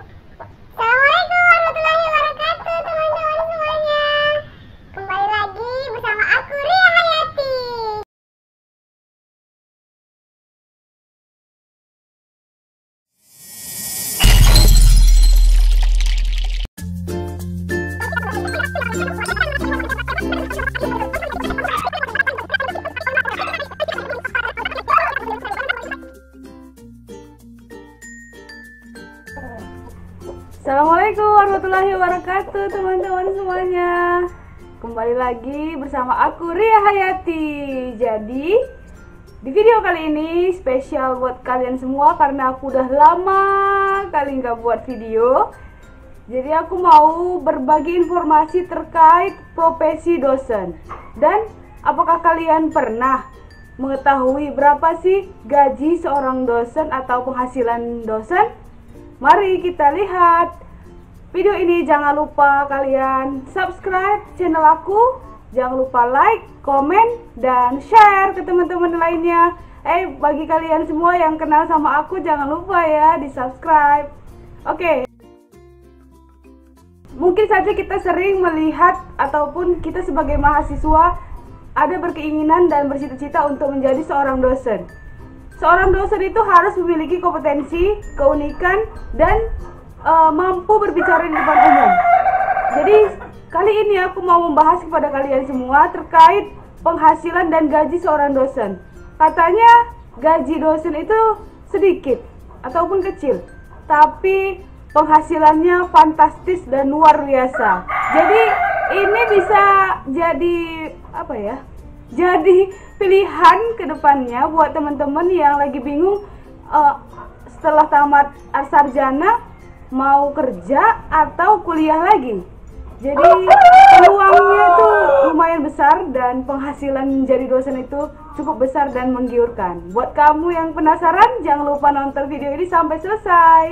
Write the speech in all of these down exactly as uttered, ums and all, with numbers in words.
Assalamualaikum warahmatullahi wabarakatuh teman-teman semuanya. Kembali lagi bersama aku Ria Hayati. Assalamualaikum warahmatullahi wabarakatuh teman-teman semuanya. Kembali lagi bersama aku Ria Hayati. Jadi di video kali ini spesial buat kalian semua karena aku udah lama kali nggak buat video. Jadi aku mau berbagi informasi terkait profesi dosen. Dan apakah kalian pernah mengetahui berapa sih gaji seorang dosen atau penghasilan dosen? Mari kita lihat video ini. Jangan lupa kalian subscribe channel aku. Jangan lupa like, komen, dan share ke teman-teman lainnya. Eh, bagi kalian semua yang kenal sama aku, jangan lupa ya di subscribe. Oke. Mungkin saja kita sering melihat ataupun kita sebagai mahasiswa ada berkeinginan dan bercita-cita untuk menjadi seorang dosen. Seorang dosen itu harus memiliki kompetensi, keunikan, dan e, mampu berbicara di depan umum. Jadi kali ini aku mau membahas kepada kalian semua terkait penghasilan dan gaji seorang dosen. Katanya gaji dosen itu sedikit ataupun kecil, tapi penghasilannya fantastis dan luar biasa. Jadi ini bisa jadi apa ya? Jadi pilihan ke depannya buat teman-teman yang lagi bingung uh, setelah tamat sarjana mau kerja atau kuliah lagi. Jadi peluangnya itu lumayan besar dan penghasilan menjadi dosen itu cukup besar dan menggiurkan. Buat kamu yang penasaran, jangan lupa nonton video ini sampai selesai.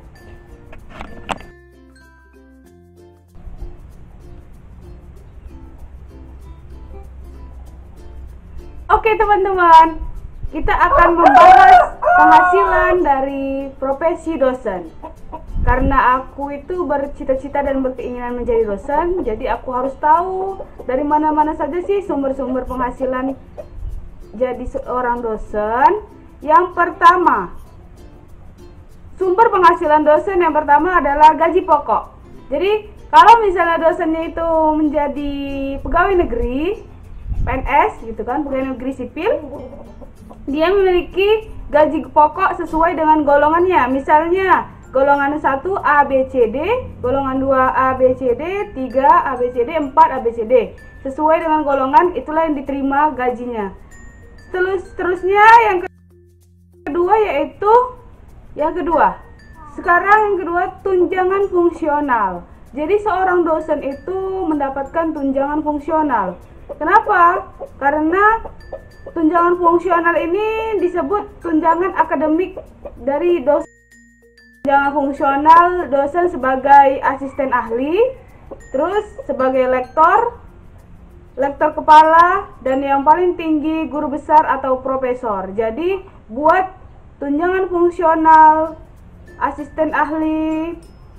Oke teman-teman, kita akan membahas penghasilan dari profesi dosen. Karena aku itu bercita-cita dan berkeinginan menjadi dosen, jadi aku harus tahu dari mana-mana saja sih sumber-sumber penghasilan jadi seorang dosen. Yang pertama, sumber penghasilan dosen yang pertama adalah gaji pokok. Jadi kalau misalnya dosennya itu menjadi pegawai negeri, P N S gitu kan, pegawai negeri sipil, dia memiliki gaji pokok sesuai dengan golongannya. Misalnya golongan satu A B C D, golongan dua A B C D, tiga A B C D, empat A B C D. Sesuai dengan golongan itulah yang diterima gajinya. Terus terusnya yang kedua yaitu yang kedua. Sekarang yang kedua tunjangan fungsional. Jadi seorang dosen itu mendapatkan tunjangan fungsional. Kenapa? Karena tunjangan fungsional ini disebut tunjangan akademik dari dosen. Tunjangan fungsional dosen sebagai asisten ahli, terus sebagai lektor, lektor kepala, dan yang paling tinggi guru besar atau profesor. Jadi buat tunjangan fungsional, asisten ahli,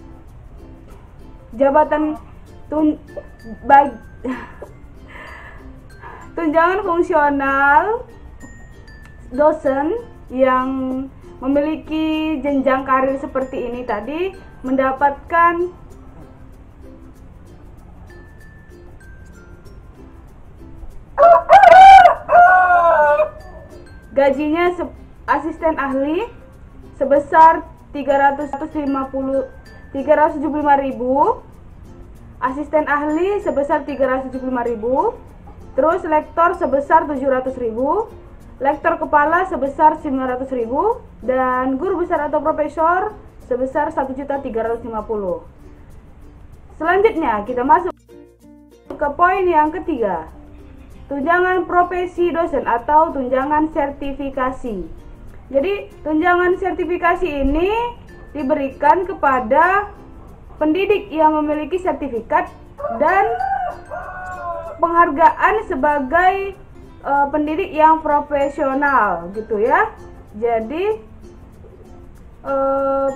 jabatan tun bag tunjangan fungsional dosen yang memiliki jenjang karir seperti ini tadi mendapatkan gajinya asisten ahli sebesar tiga ratus lima puluh tiga ratus tujuh puluh lima ribu, asisten ahli sebesar tiga ratus tujuh puluh lima ribu, terus lektor sebesar tujuh ratus ribu, lektor kepala sebesar sembilan ratus ribu, dan guru besar atau profesor sebesar satu juta tiga ratus lima puluh ribu. Selanjutnya kita masuk ke poin yang ketiga, tunjangan profesi dosen atau tunjangan sertifikasi. Jadi tunjangan sertifikasi ini diberikan kepada pendidik yang memiliki sertifikat dan penghargaan sebagai uh, pendidik yang profesional gitu ya. Jadi uh,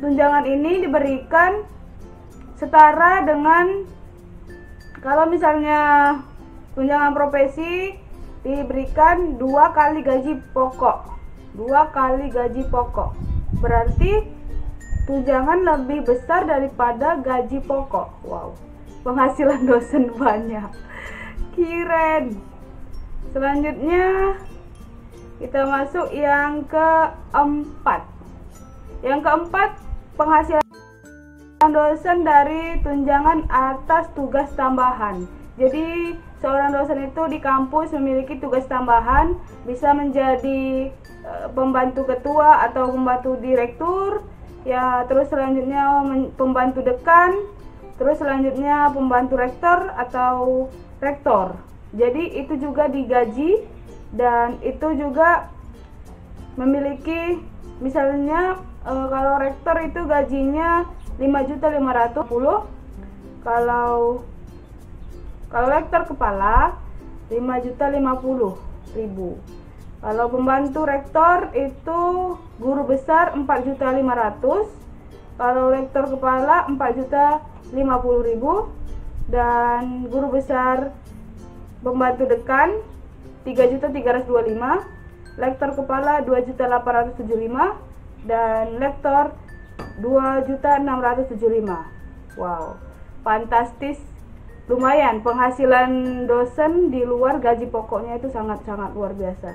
tunjangan ini diberikan setara dengan, kalau misalnya tunjangan profesi diberikan dua kali gaji pokok, dua kali gaji pokok, berarti tunjangan lebih besar daripada gaji pokok. Wow, penghasilan dosen banyak, keren. Selanjutnya kita masuk yang keempat. Yang keempat, penghasilan dosen dari tunjangan atas tugas tambahan. Jadi seorang dosen itu di kampus memiliki tugas tambahan, bisa menjadi e, pembantu ketua atau pembantu direktur, ya, terus selanjutnya pembantu dekan, terus selanjutnya pembantu rektor atau rektor. Jadi itu juga digaji, dan itu juga memiliki, misalnya e, kalau rektor itu gajinya lima juta lima ratus ribu, kalau kalau rektor kepala lima juta lima puluh ribu. Kalau pembantu rektor itu guru besar empat juta lima ratus ribu, kalau rektor kepala empat juta lima puluh ribu, dan guru besar pembantu dekan tiga juta tiga ratus dua puluh lima ribu, lektor kepala dua juta delapan ratus tujuh puluh lima ribu, dan lektor dua juta enam ratus tujuh puluh lima ribu. Wow, fantastis. Lumayan, penghasilan dosen di luar gaji pokoknya itu sangat-sangat luar biasa.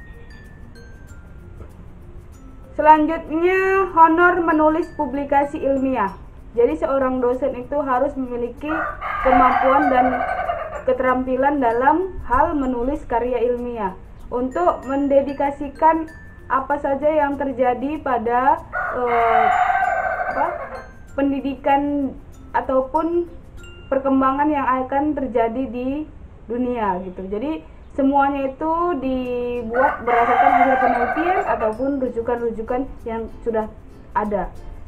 Selanjutnya, honor menulis publikasi ilmiah. Jadi seorang dosen itu harus memiliki kemampuan dan keterampilan dalam hal menulis karya ilmiah untuk mendedikasikan apa saja yang terjadi pada eh, apa, pendidikan ataupun perkembangan yang akan terjadi di dunia gitu. Jadi semuanya itu dibuat berdasarkan hasil penelitian ataupun rujukan-rujukan yang sudah ada.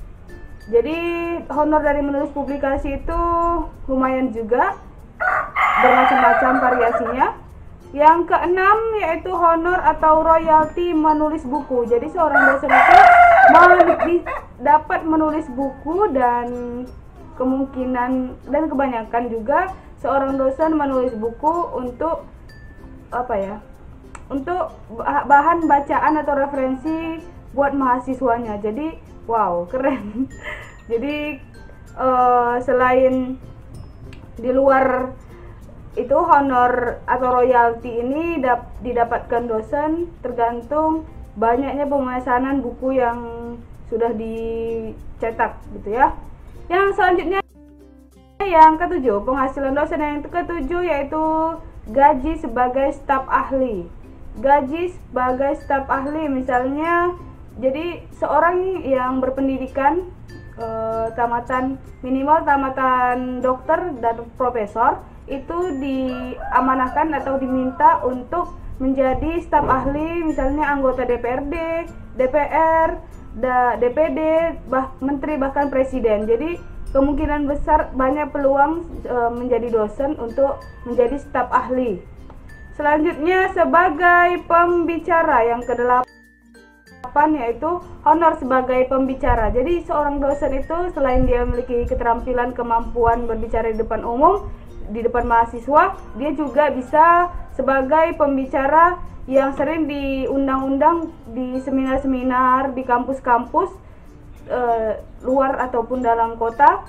Jadi honor dari menulis publikasi itu lumayan juga, bermacam-macam variasinya. Yang keenam yaitu honor atau royalti menulis buku. Jadi seorang dosen itu men- dapat menulis buku, dan kemungkinan dan kebanyakan juga seorang dosen menulis buku untuk apa ya, untuk bahan bacaan atau referensi buat mahasiswanya. Jadi wow, keren. Jadi uh, selain di luar itu honor atau royalti ini dap, didapatkan dosen tergantung banyaknya pemesanan buku yang sudah dicetak gitu ya. Yang selanjutnya yang ketujuh, penghasilan dosen yang ketujuh yaitu gaji sebagai staf ahli. Gaji sebagai staf ahli, misalnya jadi seorang yang berpendidikan eh, tamatan minimal tamatan dokter dan profesor itu diamanahkan atau diminta untuk menjadi staf ahli, misalnya anggota D P R D, D P R, D P D, bah, menteri, bahkan presiden. Jadi kemungkinan besar banyak peluang e, menjadi dosen untuk menjadi staf ahli. Selanjutnya sebagai pembicara, yang kedelapan yaitu honor sebagai pembicara. Jadi seorang dosen itu selain dia memiliki keterampilan, kemampuan berbicara di depan umum, di depan mahasiswa, dia juga bisa sebagai pembicara yang sering diundang-undang di seminar-seminar di kampus-kampus e, luar ataupun dalam kota,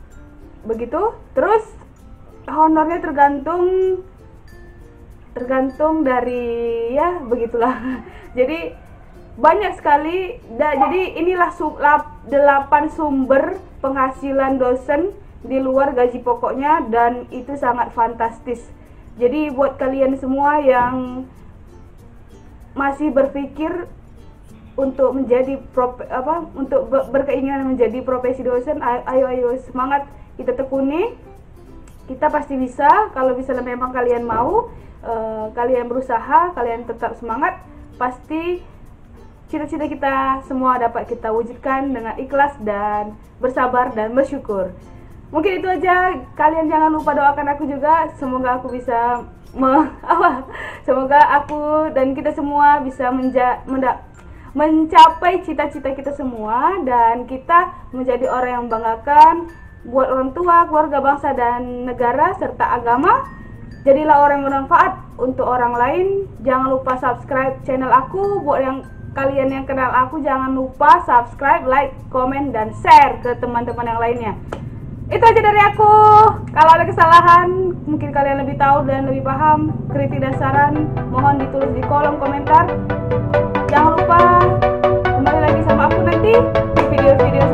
begitu. Terus honornya tergantung tergantung dari, ya begitulah. Jadi banyak sekali. Da, jadi inilah sub, lap, delapan sumber penghasilan dosen di luar gaji pokoknya, dan itu sangat fantastis. Jadi buat kalian semua yang masih berpikir untuk menjadi prop, apa untuk berkeinginan menjadi profesi dosen, ayo ayo semangat, kita tekuni, kita pasti bisa. Kalau misalnya memang kalian mau, uh, kalian berusaha, kalian tetap semangat, pasti cita-cita kita semua dapat kita wujudkan dengan ikhlas dan bersabar dan bersyukur. Mungkin itu aja. Kalian jangan lupa doakan aku juga, semoga aku bisa me, apa, semoga aku dan kita semua bisa menja, menda, mencapai cita-cita kita semua dan kita menjadi orang yang membanggakan buat orang tua, keluarga, bangsa dan negara serta agama. Jadilah orang yang bermanfaat untuk orang lain. Jangan lupa subscribe channel aku. Buat yang kalian yang kenal aku, jangan lupa subscribe, like, komen dan share ke teman-teman yang lainnya. Itu aja dari aku. Kalau ada kesalahan, mungkin kalian lebih tahu dan lebih paham, kritik dan saran mohon ditulis di kolom komentar. Jangan lupa kembali lagi sama aku nanti di video-video